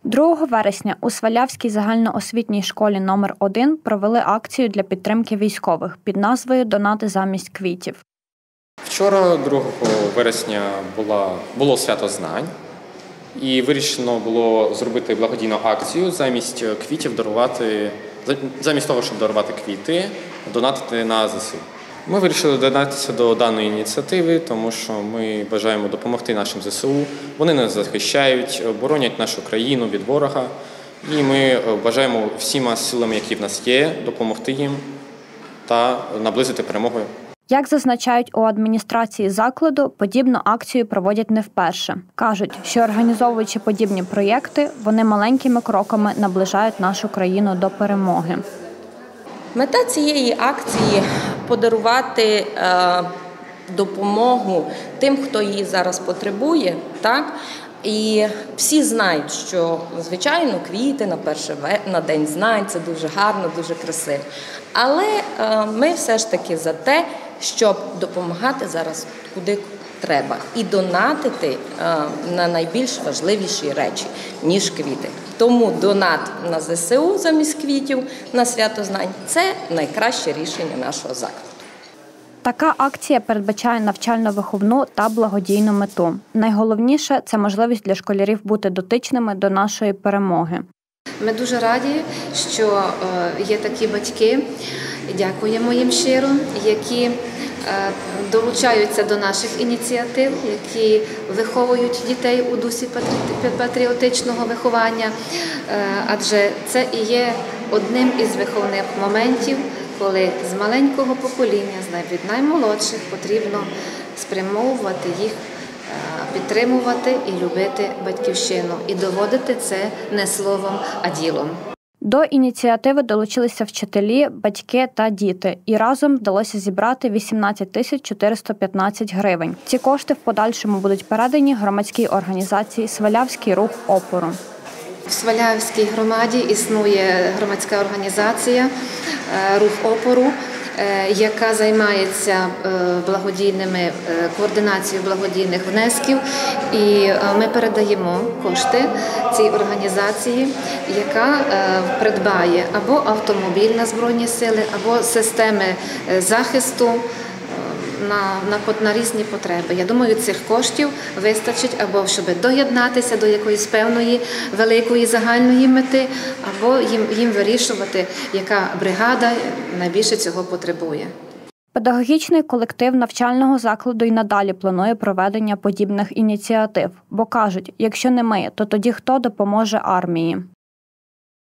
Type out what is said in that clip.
2 вересня у Свалявській загальноосвітній школі номер 1 провели акцію для підтримки військових під назвою «Донати замість квітів». Вчора, 2 вересня, було свято знань і вирішено було зробити благодійну акцію замість того, щоб дарувати квіти, донатити на ЗСУ. Ми вирішили доєднатися до даної ініціативи, тому що ми бажаємо допомогти нашим ЗСУ. Вони нас захищають, боронять нашу країну від ворога. І ми бажаємо всіма силами, які в нас є, допомогти їм та наблизити перемогу. Як зазначають у адміністрації закладу, подібну акцію проводять не вперше. Кажуть, що організовуючи подібні проєкти, вони маленькими кроками наближають нашу країну до перемоги. Мета цієї акції – подарувати допомогу тим, хто її зараз потребує, так? І всі знають, що, звичайно, квіти на День знань – це дуже гарно, дуже красиво. Але ми все ж таки за те, щоб допомагати зараз куди треба і донатити на найбільш важливіші речі, ніж квіти. Тому донат на ЗСУ замість квітів на свято знань – це найкраще рішення нашого закладу. Така акція передбачає навчально-виховну та благодійну мету. Найголовніше – це можливість для школярів бути дотичними до нашої перемоги. Ми дуже раді, що є такі батьки, і дякуємо їм щиро, які долучаються до наших ініціатив, які виховують дітей у дусі патріотичного виховання, адже це і є одним із виховних моментів, коли з маленького покоління, від наймолодших, потрібно спрямовувати їх, підтримувати і любити батьківщину. І доводити це не словом, а ділом. До ініціативи долучилися вчителі, батьки та діти. І разом вдалося зібрати 18 415 гривень. Ці кошти в подальшому будуть передані громадській організації «Свалявський рух опору». В Свалявській громаді існує громадська організація «Рух опору», яка займається координацією благодійних внесків. І ми передаємо кошти цій організації, яка придбає або автомобіль на Збройні Сили, або системи захисту на різні потреби. Я думаю, цих коштів вистачить або щоб доєднатися до якоїсь певної великої загальної мети, або їм вирішувати, яка бригада найбільше цього потребує. Педагогічний колектив навчального закладу й надалі планує проведення подібних ініціатив, бо кажуть, якщо не ми, то тоді хто допоможе армії?